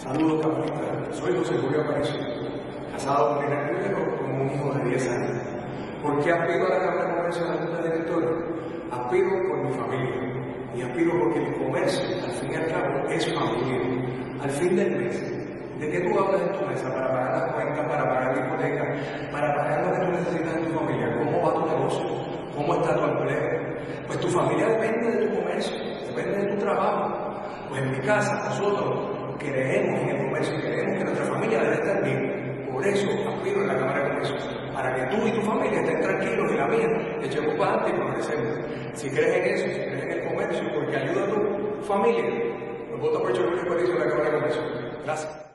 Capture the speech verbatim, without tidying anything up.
Saludos, camarita. Soy José Julio Aparicio, casado con Irene Rivero, con un hijo de diez años. ¿Por qué aspiro a la Cámara de Comercio de la Junta Directora? Aspiro por mi familia y aspiro porque el comercio, al fin y al cabo, es familia. Al fin del mes, ¿de qué tú hablas en tu mesa? Para pagar las cuentas, para pagar la hipoteca, para pagar lo que tú necesitas en tu familia. ¿Cómo va tu negocio? ¿Cómo está tu empleo? Pues tu familia depende de tu comercio, depende de tu trabajo. Pues en mi casa, nosotros creemos en el comercio y creemos que nuestra familia debe estar bien. Por eso aspiro a la Cámara de Comercio, para que tú y tu familia estén tranquilos y la mía echemos para adelante y progresemos. Si crees en eso, si crees en el comercio, porque ayuda a tu familia, pues vota por José Julio Aparicio en la Cámara de Comercio. Gracias.